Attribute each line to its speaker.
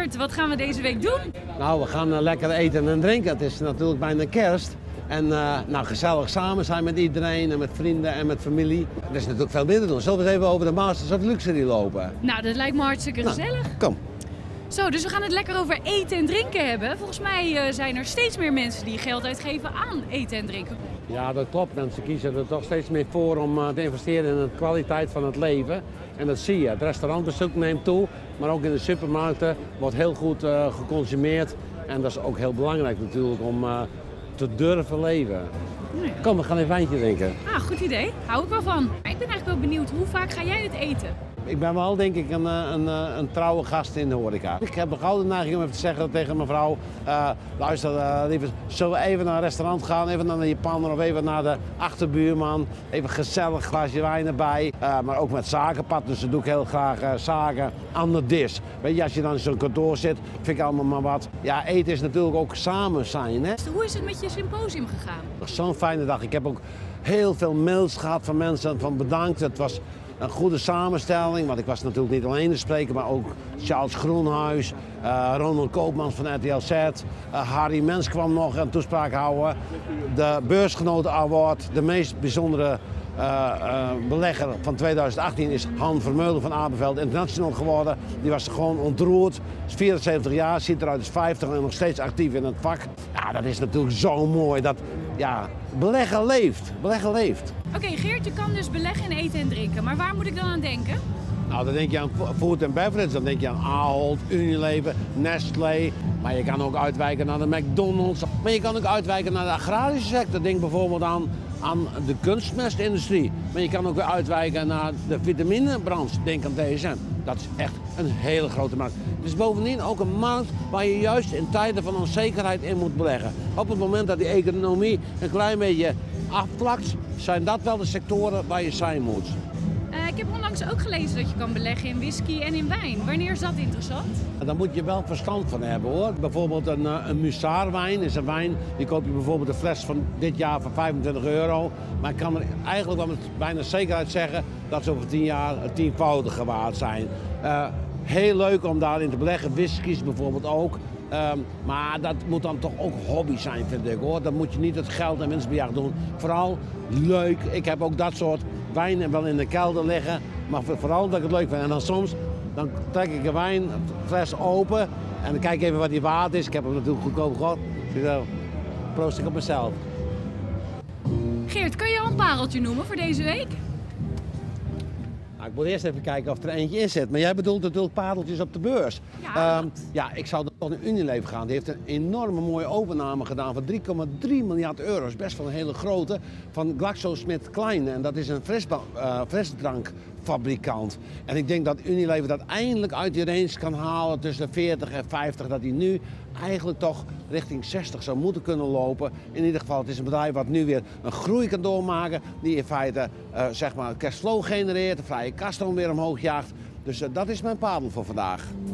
Speaker 1: Geert, wat gaan we deze week doen?
Speaker 2: Nou, we gaan lekker eten en drinken. Het is natuurlijk bijna kerst. En nou, gezellig samen zijn met iedereen en met vrienden en met familie. Er is natuurlijk veel meer te doen. Zullen we eens even over de Masters of Luxury lopen?
Speaker 1: Nou, dat lijkt me hartstikke gezellig.
Speaker 2: Kom.
Speaker 1: Zo, dus we gaan het lekker over eten en drinken hebben. Volgens mij zijn er steeds meer mensen die geld uitgeven aan eten en drinken.
Speaker 2: Ja, dat klopt. Mensen kiezen er toch steeds meer voor om te investeren in de kwaliteit van het leven. En dat zie je. Het restaurantbezoek neemt toe, maar ook in de supermarkten wordt heel goed geconsumeerd. En dat is ook heel belangrijk natuurlijk om te durven leven.
Speaker 1: Nee.
Speaker 2: Kom, we gaan even wijntje drinken.
Speaker 1: Ah, goed idee. Hou ik wel van. Maar ik ben eigenlijk wel benieuwd, hoe vaak ga jij het eten?
Speaker 2: Ik ben wel, denk ik, een trouwe gast in de horeca. Ik heb de gouden neiging om even te zeggen tegen mijn vrouw, luister, lieve, zullen we even naar een restaurant gaan, even naar de Japaner of even naar de achterbuurman, even gezellig glaasje wijn erbij. Maar ook met zakenpartners, dus doe ik heel graag zaken aan de dis. Weet je, als je dan in zo'n kantoor zit, vind ik allemaal maar wat. Ja, eten is natuurlijk ook samen zijn, hè.
Speaker 1: Hoe is het met je symposium gegaan?
Speaker 2: Zo'n fijne dag. Ik heb ook heel veel mails gehad van mensen van bedankt. Het was een goede samenstelling, want ik was natuurlijk niet alleen de spreker, maar ook Charles Groenhuis, Ronald Koopmans van RTL Z, Harry Mens kwam nog een toespraak houden. De Beursgenoten Award, de meest bijzondere belegger van 2018 is Han Vermeulen van Apenveld International geworden. Die was gewoon ontroerd. Is 74 jaar, ziet eruit als 50 en nog steeds actief in het vak. Ja, dat is natuurlijk zo mooi. Dat, ja, beleggen leeft. Beleggen leeft.
Speaker 1: Oké, Geert, je kan dus beleggen in eten en drinken. Maar waar moet ik dan aan denken?
Speaker 2: Nou, dan denk je aan food and beverage, dan denk je aan Ahold, Unilever, Nestlé. Maar je kan ook uitwijken naar de McDonald's. Maar je kan ook uitwijken naar de agrarische sector. Denk bijvoorbeeld aan de kunstmestindustrie. Maar je kan ook weer uitwijken naar de vitaminebranche. Denk aan DSM. Dat is echt een hele grote markt. Het is bovendien ook een markt waar je juist in tijden van onzekerheid in moet beleggen. Op het moment dat die economie een klein beetje afvlakt, zijn dat wel de sectoren waar je zijn moet.
Speaker 1: Ik heb onlangs ook gelezen dat je kan beleggen in whisky en in wijn. Wanneer is dat interessant?
Speaker 2: Daar moet je wel verstand van hebben, hoor. Bijvoorbeeld een Musar-wijn is een wijn, die koop je bijvoorbeeld een fles van dit jaar voor €25. Maar ik kan er eigenlijk wel met bijna zekerheid zeggen dat ze over 10 jaar het tienvoudige waard zijn. Heel leuk om daarin te beleggen, whiskies bijvoorbeeld ook. Maar dat moet dan toch ook hobby zijn, vind ik, hoor. Dan moet je niet het geld en winstbejag doen. Vooral leuk. Ik heb ook dat soort wijn wel in de kelder liggen. Maar vooral dat ik het leuk vind. En dan soms dan trek ik een wijnfles open en dan kijk ik even wat die waard is. Ik heb hem natuurlijk goedkoop gehad. Zo proost ik op mezelf.
Speaker 1: Geert, kan je al een pareltje noemen voor deze week?
Speaker 2: Nou, ik moet eerst even kijken of er eentje in zit. Maar jij bedoelt natuurlijk pareltjes op de beurs.
Speaker 1: Ja,
Speaker 2: Ja, ik zou dan naar Unilever gaan. Die heeft een enorme mooie overname gedaan van €3,3 miljard. Dat is best wel een hele grote. Van GlaxoSmithKline. En dat is een frisdrankfabrikant. En ik denk dat Unilever dat eindelijk uit die range kan halen tussen 40 en 50. Dat die nu eigenlijk toch richting 60 zou moeten kunnen lopen. In ieder geval, het is een bedrijf wat nu weer een groei kan doormaken. Die in feite zeg maar cashflow genereert, de vrije kaststroom weer omhoog jaagt. Dus dat is mijn parel voor vandaag.